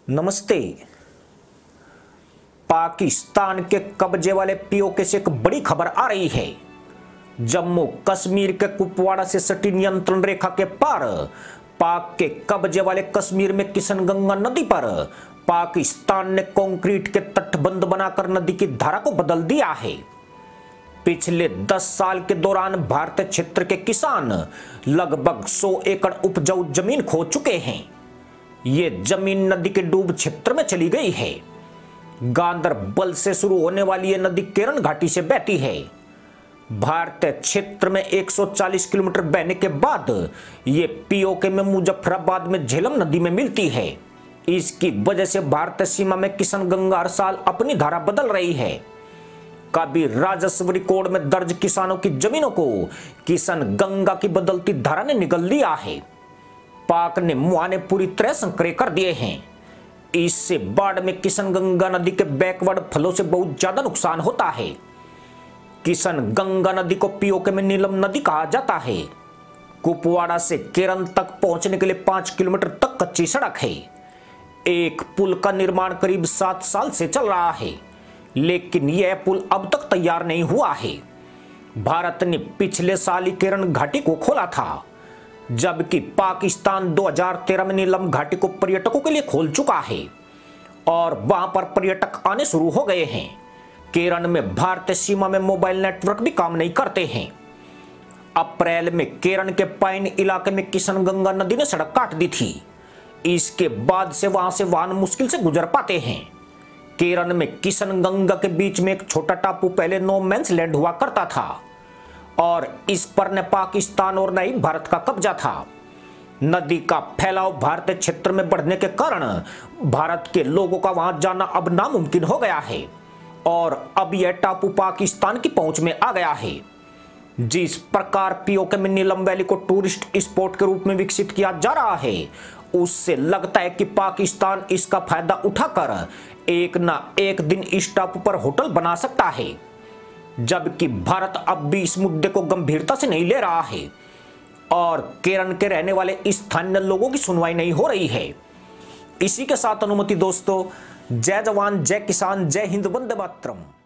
नमस्ते। पाकिस्तान के कब्जे वाले पीओके से एक बड़ी खबर आ रही है। जम्मू कश्मीर के कुपवाड़ा से सटी नियंत्रण रेखा के पार पाक के कब्जे वाले कश्मीर में किशनगंगा नदी पर पाकिस्तान ने कंक्रीट के तटबंध बनाकर नदी की धारा को बदल दिया है। पिछले 10 साल के दौरान भारतीय क्षेत्र के किसान लगभग 100 एकड़ उपजाऊ जमीन खो चुके हैं। ये जमीन नदी के डूब क्षेत्र में चली गई है। गांदरबल से शुरू होने वाली ये नदी केरन घाटी से बहती है। भारतीय क्षेत्र में 140 किलोमीटर बहने के बाद ये पीओके में मुजफ्फराबाद में झेलम नदी में मिलती है। इसकी वजह से भारतीय सीमा में किशनगंगा हर साल अपनी धारा बदल रही है। कभी राजस्व रिकॉर्ड में दर्ज किसानों की जमीनों को किशनगंगा की बदलती धारा ने निगल लिया है। पाक ने मुहाने पूरी तरह संकरे कर दिए हैं। इससे बाढ़ में किशनगंगा नदी के बैकवर्ड फलों से बहुत ज्यादा नुकसान होता है। किशनगंगा नदी को पीओके में नीलम नदी कहा जाता है। कुपवाड़ा से केरन तक पहुंचने के लिए 5 किलोमीटर तक कच्ची सड़क है। एक पुल का निर्माण करीब 7 साल से चल रहा है, लेकिन यह पुल अब तक तैयार नहीं हुआ है। भारत ने पिछले साल ही केरन घाटी को खोला था, जबकि पाकिस्तान 2013 में नीलम घाटी को पर्यटकों के लिए खोल चुका है और वहां पर पर्यटक आने शुरू हो गए हैं। केरन में भारतीय सीमा में मोबाइल नेटवर्क भी काम नहीं करते हैं। अप्रैल में केरन के पाइन इलाके में किशनगंगा नदी ने सड़क काट दी थी। इसके बाद से वहां से वाहन मुश्किल से गुजर पाते हैं। केरन में किशनगंगा के बीच में एक छोटा टापू पहले नो मैंस लैंड हुआ करता था और इस पर न पाकिस्तान और न ही भारत का कब्जा था। नदी का फैलाव भारतीय क्षेत्र में बढ़ने के कारण भारत के लोगों का वहां जाना अब नामुमकिन हो गया है और अब यह टापू पाकिस्तान की पहुंच में आ गया है। जिस प्रकार पीओके में नीलम वैली को टूरिस्ट स्पॉट के रूप में विकसित किया जा रहा है, उससे लगता है कि पाकिस्तान इसका फायदा उठाकर एक ना एक दिन इस टापू पर होटल बना सकता है। जबकि भारत अब भी इस मुद्दे को गंभीरता से नहीं ले रहा है और केरन के रहने वाले स्थानीय लोगों की सुनवाई नहीं हो रही है। इसी के साथ अनुमति दोस्तों, जय जवान जय किसान जय हिंद, वंदे मातरम।